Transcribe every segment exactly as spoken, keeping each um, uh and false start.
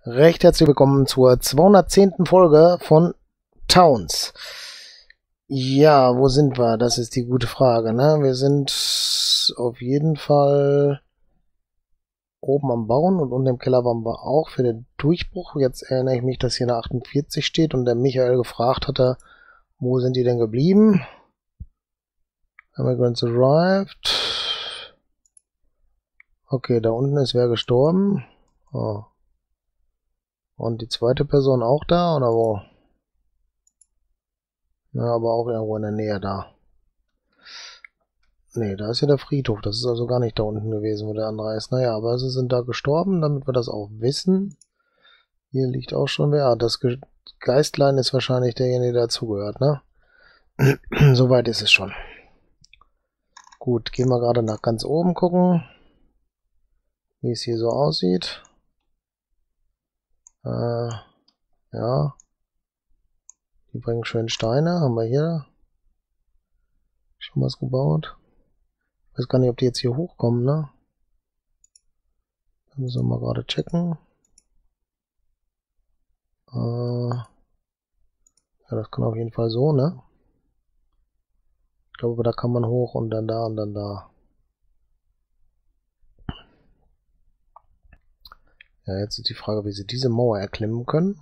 Recht herzlich willkommen zur zweihundertzehnten Folge von Towns. Ja, wo sind wir? Das ist die gute Frage, ne? Wir sind auf jeden Fall oben am Bauen und unten im Keller waren wir auch für den Durchbruch. Jetzt erinnere ich mich, dass hier eine achtundvierzig steht und der Michael gefragt hatte, wo sind die denn geblieben? Immigrants arrived. Okay, da unten ist wer gestorben. Oh. Und die zweite Person auch da, oder wo? Ja, aber auch irgendwo in der Nähe da. Ne, da ist ja der Friedhof. Das ist also gar nicht da unten gewesen, wo der andere ist. Naja, aber sie sind da gestorben, damit wir das auch wissen. Hier liegt auch schon wer. Ah, das Ge Geistlein ist wahrscheinlich derjenige, der dazugehört, ne? Soweit ist es schon. Gut, gehen wir gerade nach ganz oben gucken, wie es hier so aussieht. Äh, ja. Die bringen schön Steine. Haben wir hier schon was gebaut? Ich weiß gar nicht, ob die jetzt hier hochkommen, ne? Da müssen wir mal gerade checken. Äh, ja, das kann auf jeden Fall so, ne? Ich glaube, da kann man hoch und dann da und dann da. Ja, jetzt ist die Frage, wie sie diese Mauer erklimmen können.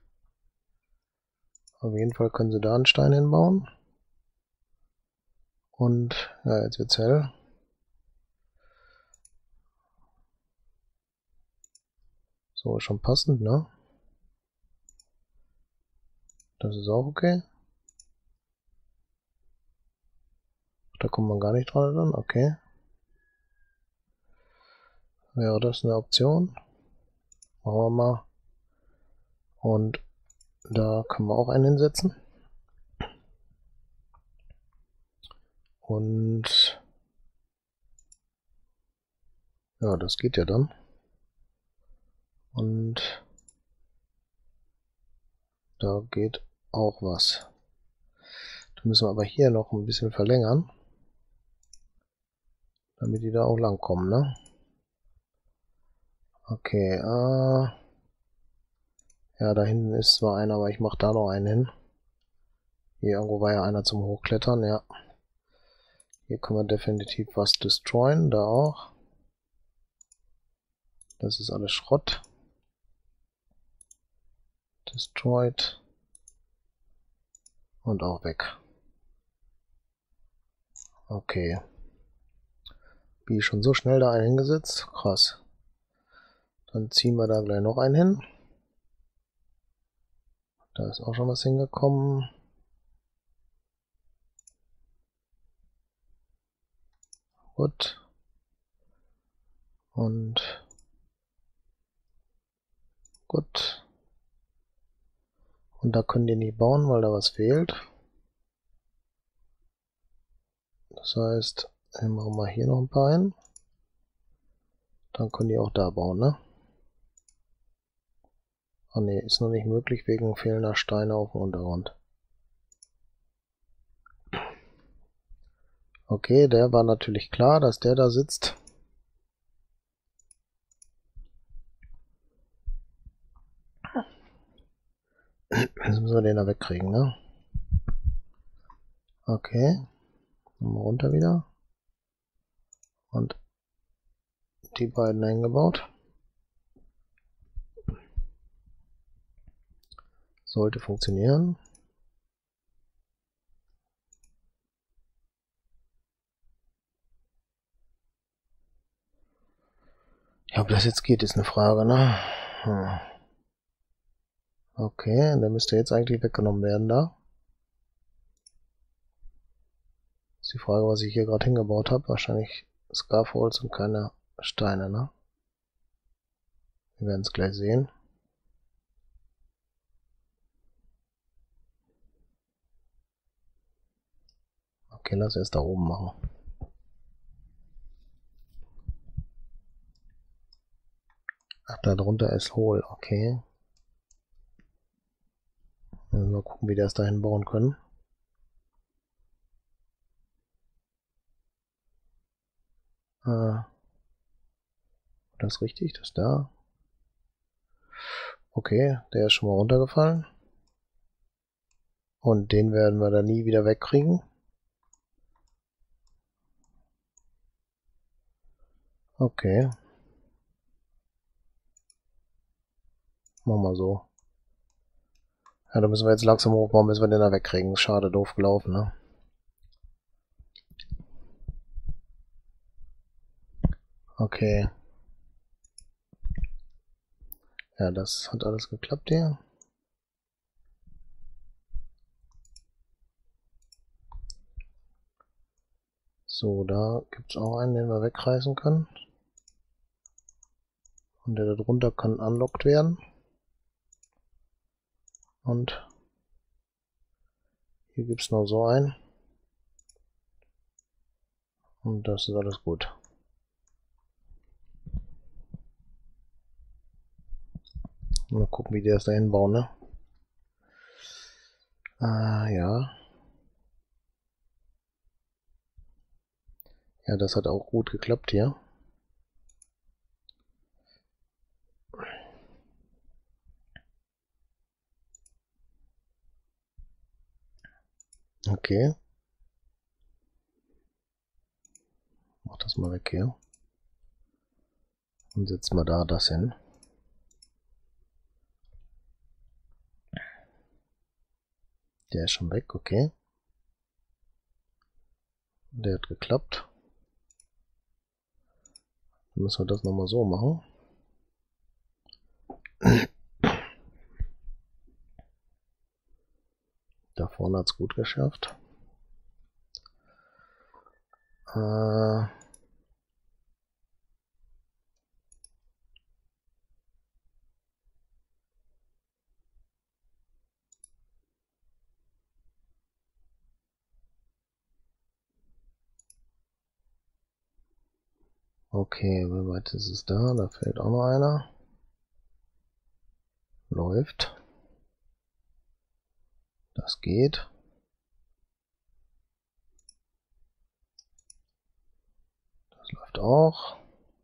Auf jeden Fall können sie da einen Stein hinbauen. Und, ja, jetzt wird's hell. So, schon passend, ne? Das ist auch okay. Da kommt man gar nicht dran dann, okay. Wäre das eine Option? Machen wir mal. Und da können wir auch einen hinsetzen. Und ja, das geht ja dann. Und da geht auch was. Da müssen wir aber hier noch ein bisschen verlängern, damit die da auch lang kommen, ne? Okay, äh, ja, da hinten ist zwar einer, aber ich mache da noch einen hin. Hier irgendwo war ja einer zum Hochklettern, ja. Hier können wir definitiv was destroyen, da auch. Das ist alles Schrott. Destroyed. Und auch weg. Okay. Wie schon so schnell da einen hingesetzt? Krass. Dann ziehen wir da gleich noch einen hin. Da ist auch schon was hingekommen. Gut. Und gut. Und da können die nicht bauen, weil da was fehlt. Das heißt, wir machen mal hier noch ein paar hin. Dann können die auch da bauen, ne? Ah ne, ist noch nicht möglich wegen fehlender Steine auf dem Untergrund. Okay, der war natürlich klar, dass der da sitzt. Jetzt müssen wir den da wegkriegen, ne? Okay. Mal runter wieder. Und die beiden eingebaut. Sollte funktionieren. Ja, ob das jetzt geht, ist eine Frage, ne? Hm. Okay, der müsste jetzt eigentlich weggenommen werden da. Ist die Frage, was ich hier gerade hingebaut habe. Wahrscheinlich Scaffolds und keine Steine, ne? Wir werden es gleich sehen. Okay, lass erst da oben machen. Ach, da drunter ist hohl, okay. Mal gucken, wie wir das dahin bauen können. Äh, das ist richtig, das da. Okay, der ist schon mal runtergefallen. Und den werden wir dann nie wieder wegkriegen. Okay. Machen wir so. Ja, da müssen wir jetzt langsam hochbauen, bis wir den da wegkriegen. Schade, doof gelaufen, ne? Okay. Ja, das hat alles geklappt hier. So, da gibt es auch einen, den wir wegreißen können. Und der da drunter kann unlocked werden. Und hier gibt es noch so einen. Und das ist alles gut. Mal gucken, wie die das da hinbauen, ne? Ah, ja. Ja, das hat auch gut geklappt hier. Okay. Mach das mal weg hier. Und setz mal da das hin. Der ist schon weg, okay. Der hat geklappt. Dann müssen wir das nochmal so machen. Da vorne hat es gut geschafft. Äh okay, wie weit ist es da? Da fehlt auch noch einer. Läuft. Das geht. Das läuft auch.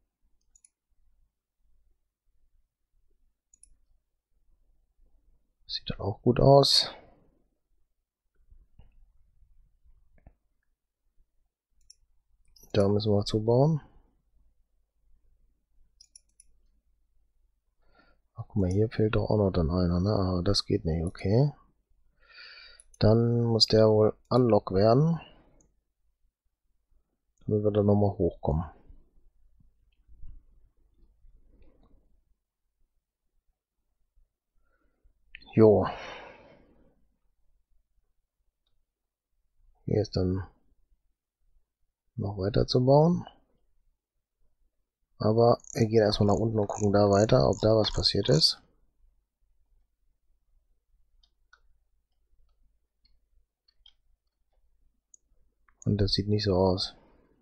Sieht dann auch gut aus. Da müssen wir zubauen. Ach, guck mal, hier fehlt doch auch noch dann einer, ne? Aber das geht nicht, okay. Dann muss der wohl unlock werden, damit wir dann nochmal hochkommen. Jo. Hier ist dann noch weiter zu bauen. Aber wir gehen erstmal nach unten und gucken da weiter, ob da was passiert ist. Und das sieht nicht so aus.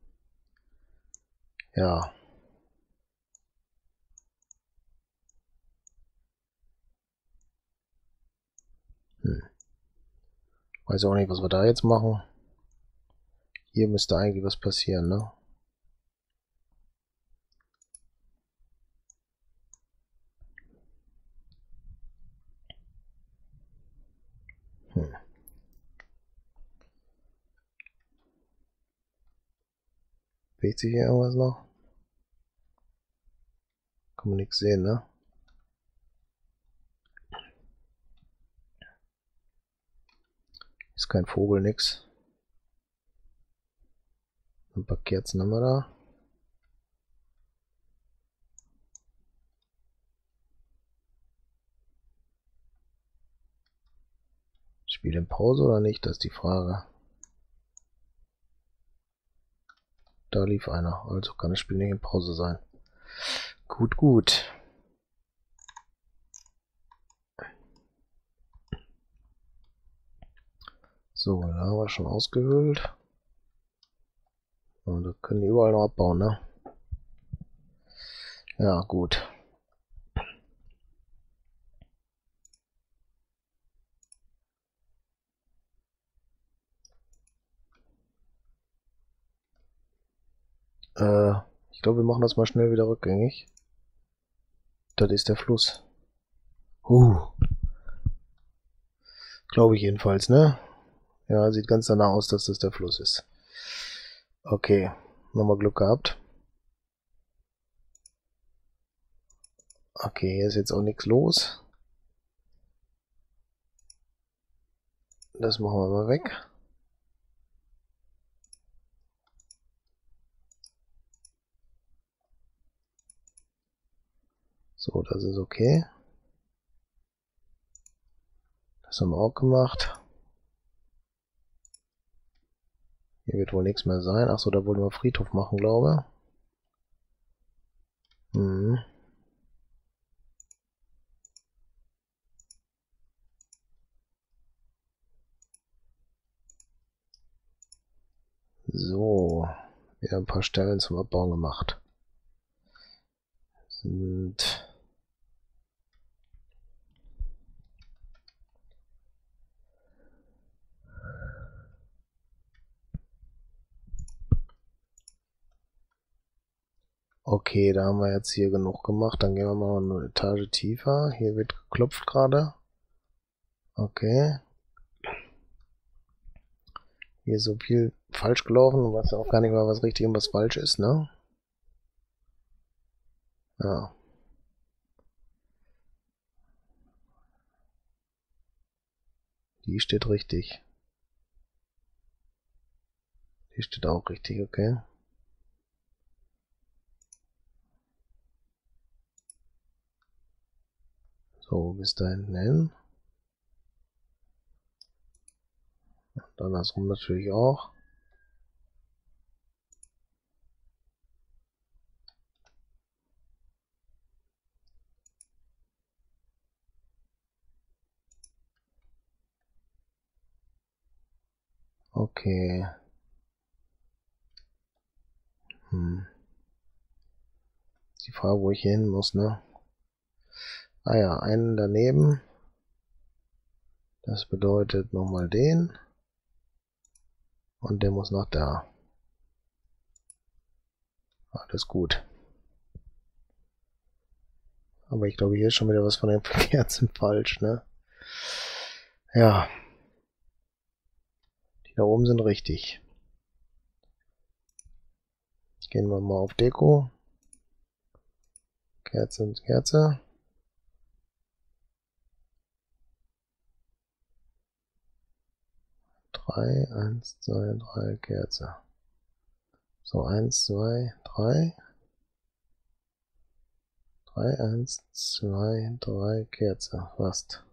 Ja. Hm. Weiß auch nicht, was wir da jetzt machen. Hier müsste eigentlich was passieren, ne? Hm. Bewegt sich hier irgendwas noch? Kann man nichts sehen, ne? Ist kein Vogel, nix. Ein paar Kerzen haben wir da. Spiel in Pause oder nicht? Das ist die Frage. Da lief einer, also kann das Spiel nicht in Pause sein. Gut, gut. So, da haben wir schon ausgehöhlt. Und da können die überall noch abbauen, ne? Ja, gut. Äh, ich glaube, wir machen das mal schnell wieder rückgängig. Das ist der Fluss. Uh. Glaube ich jedenfalls, ne? Ja, sieht ganz danach aus, dass das der Fluss ist. Okay, nochmal Glück gehabt. Okay, hier ist jetzt auch nichts los. Das machen wir mal weg. So, das ist okay. Das haben wir auch gemacht. Hier wird wohl nichts mehr sein. Achso, da wollen wir Friedhof machen, glaube ich. Mhm. So, wieder ein paar Stellen zum Abbauen gemacht. Sind okay, da haben wir jetzt hier genug gemacht. Dann gehen wir mal eine Etage tiefer. Hier wird geklopft gerade. Okay. Hier ist so viel falsch gelaufen. Du weißt ja auch gar nicht mal, was richtig und was falsch ist, ne? Ja. Die steht richtig. Die steht auch richtig, okay. So, bis da hinten hin. Und andersrum natürlich auch. Okay. Hm. Die Frage, wo ich hier hin muss, ne? Ah ja, einen daneben. Das bedeutet nochmal den. Und der muss nach da. Alles gut. Aber ich glaube, hier ist schon wieder was von den Kerzen falsch, ne? Ja. Die da oben sind richtig. Gehen wir mal auf Deko. Kerze und Kerze. drei, eins, zwei, drei, Kerze. So, eins, zwei, drei. drei, eins, zwei, drei, Kerze. Fast.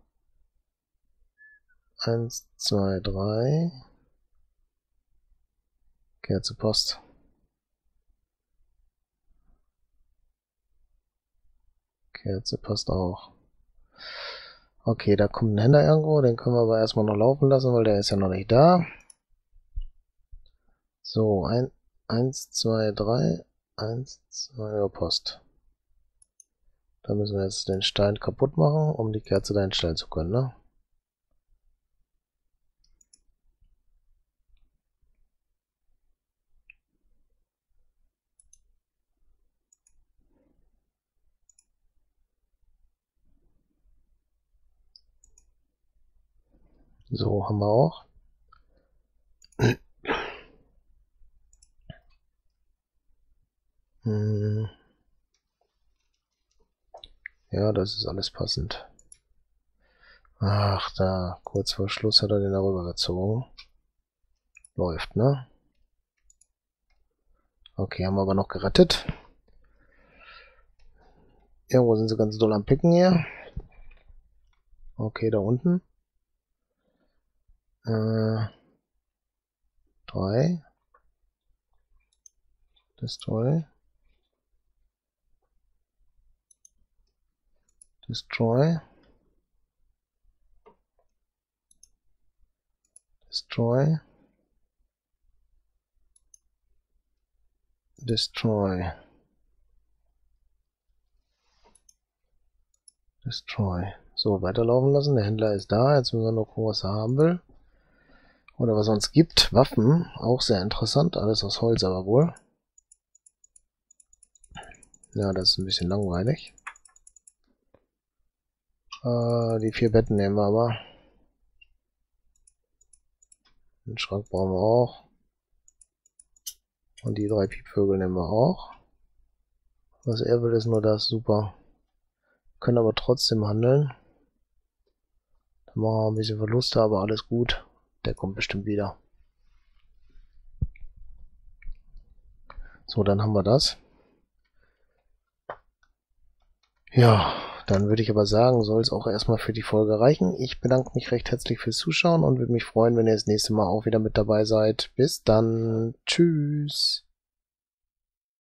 eins, zwei, drei. Kerze, Post. Kerze passt auch. Okay, da kommt ein Händler irgendwo, den können wir aber erstmal noch laufen lassen, weil der ist ja noch nicht da. So, ein, eins, zwei, drei, eins, zwei, ja, Post. Da müssen wir jetzt den Stein kaputt machen, um die Kerze da hinstellen zu können, ne? So, haben wir auch. Hm. Ja, das ist alles passend. Ach, da, kurz vor Schluss hat er den darüber gezogen. Läuft, ne? Okay, haben wir aber noch gerettet. Irgendwo sind sie ganz doll am Picken hier. Okay, da unten. Äh, drei. Destroy. Destroy. Destroy. Destroy. Destroy. So, weiterlaufen lassen. Der Händler ist da. Jetzt müssen wir noch gucken, was er haben will. Oder was er uns gibt. Waffen. Auch sehr interessant. Alles aus Holz aber wohl. Ja, das ist ein bisschen langweilig. Äh, die vier Betten nehmen wir aber. Den Schrank brauchen wir auch. Und die drei Piepvögel nehmen wir auch. Was er will, ist nur das. Super. Können aber trotzdem handeln. Dann machen wir ein bisschen Verluste, aber alles gut. Der kommt bestimmt wieder. So, dann haben wir das. Ja, dann würde ich aber sagen, soll es auch erstmal für die Folge reichen. Ich bedanke mich recht herzlich fürs Zuschauen und würde mich freuen, wenn ihr das nächste Mal auch wieder mit dabei seid. Bis dann. Tschüss.